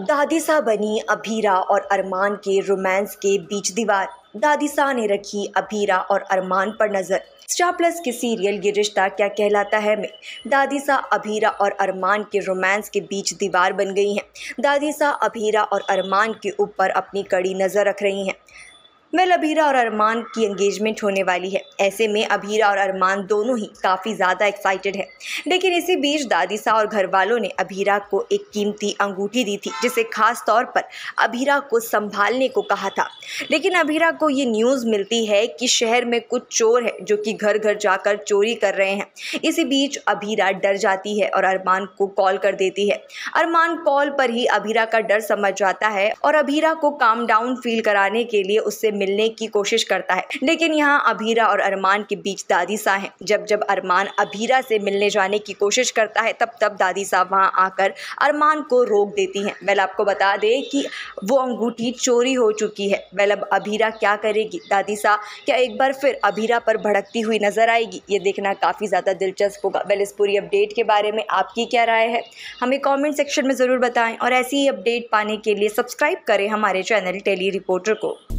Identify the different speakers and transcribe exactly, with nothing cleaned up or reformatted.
Speaker 1: दादीसा बनी अभीरा और अरमान के रोमांस के बीच दीवार। दादीसा ने रखी अभीरा और अरमान पर नज़र। स्टार प्लस के सीरियल ये रिश्ता क्या कहलाता है में दादीसा अभीरा और अरमान के रोमांस के बीच दीवार बन गई हैं। दादीसा अभीरा और अरमान के ऊपर अपनी कड़ी नज़र रख रही हैं। वेल अभीरा और अरमान की एंगेजमेंट होने वाली है। ऐसे में अभीरा और अरमान दोनों ही काफ़ी ज़्यादा एक्साइटेड है। लेकिन इसी बीच दादीसा और घर वालों ने अभीरा को एक कीमती अंगूठी दी थी, जिसे खास तौर पर अभीरा को संभालने को कहा था। लेकिन अभीरा को ये न्यूज़ मिलती है कि शहर में कुछ चोर है जो कि घर घर जाकर चोरी कर रहे हैं। इसी बीच अभीरा डर जाती है और अरमान को कॉल कर देती है। अरमान कॉल पर ही अभीरा का डर समझ जाता है और अभीरा को काम डाउन फील कराने के लिए उससे मिलने की कोशिश करता है। लेकिन यहाँ अभीरा और अरमान के बीच दादीसा है। जब जब अरमान अभीरा से मिलने जाने की कोशिश करता है तब तब दादीसा वहाँ आकर अरमान को रोक देती हैं। वेल आपको बता दें कि वो अंगूठी चोरी हो चुकी है। वेल अब अभीरा क्या करेगी? दादीसा क्या एक बार फिर अभीरा पर भड़कती हुई नजर आएगी? ये देखना काफ़ी ज़्यादा दिलचस्प होगा। वेल इस पूरी अपडेट के बारे में आपकी क्या राय है, हमें कॉमेंट सेक्शन में ज़रूर बताएं और ऐसी ही अपडेट पाने के लिए सब्सक्राइब करें हमारे चैनल टेली रिपोर्टर को।